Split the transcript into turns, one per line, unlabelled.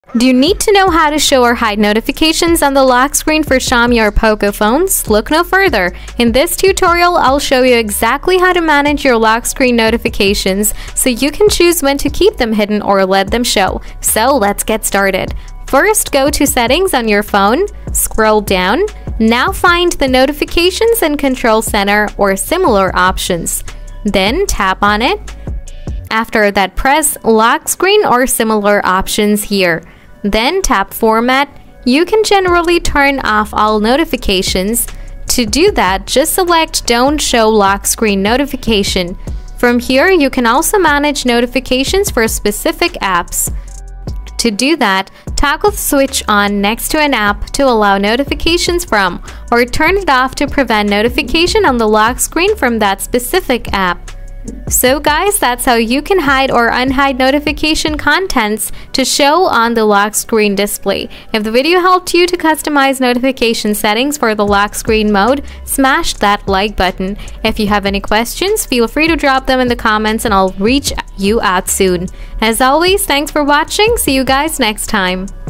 Do you need to know how to show or hide notifications on the lock screen for Xiaomi or POCO phones? Look no further. In this tutorial, I'll show you exactly how to manage your lock screen notifications so you can choose when to keep them hidden or let them show. So let's get started. First, go to Settings on your phone, scroll down. Now find the Notifications and Control Center or similar options. Then tap on it. After that, press Lock Screen or similar options here. Then tap Format. You can generally turn off all notifications. To do that, just select Don't Show Lock Screen Notification. From here, you can also manage notifications for specific apps. To do that, toggle the switch on next to an app to allow notifications from, or turn it off to prevent notification on the lock screen from that specific app. So guys, that's how you can hide or unhide notification contents to show on the lock screen display. If the video helped you to customize notification settings for the lock screen mode, smash that like button. If you have any questions, feel free to drop them in the comments and I'll reach you out soon. As always, thanks for watching. See you guys next time.